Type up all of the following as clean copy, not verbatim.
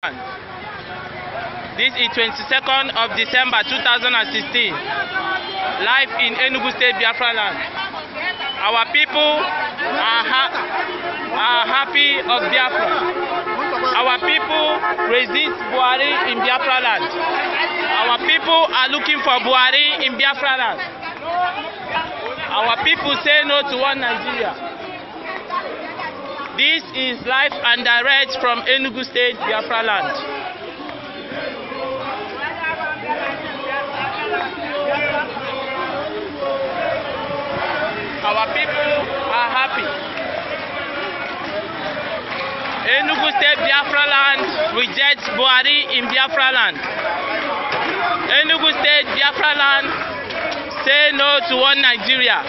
This is 22nd of December 2016. Live in Enugu State, Biafra land. Our people are happy of Biafra. Our people resist Buhari in Biafra land. Our people are looking for Buhari in Biafra land. Our people say no to one Nigeria. This is live and direct from Enugu State, Biafra land. Our people are happy. Enugu State, Biafra land rejects Buhari in Biafra land. Enugu State, Biafra land say no to one Nigeria.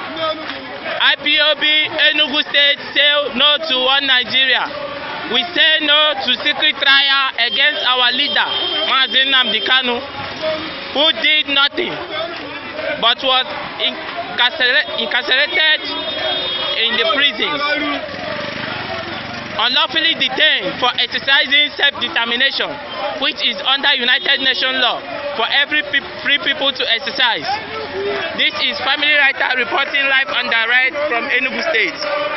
IPOB Enugu State say no to one Nigeria. We say no to secret trial against our leader, Mazi Nnamdi Kanu, who did nothing but was incarcerated in the prisons, unlawfully detained for exercising self-determination, which is under United Nations law for every free people to exercise. This is Family Writer reporting live and direct from Enugu State.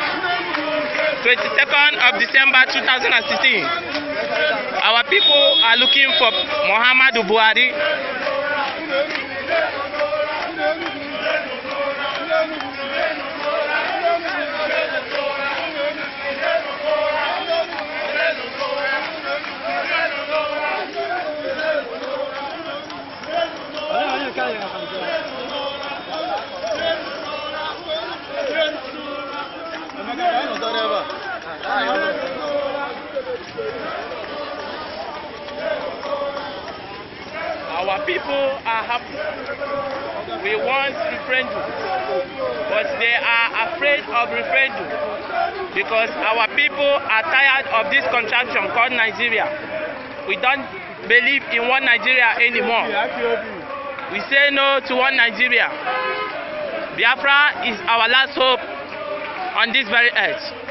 22nd of December 2016. Our people are looking for Muhammadu Buhari. Our people are happy. We want referendum, but they are afraid of referendum because our people are tired of this contraption called Nigeria. We don't believe in one Nigeria anymore. We say no to one Nigeria. Biafra is our last hope on this very earth.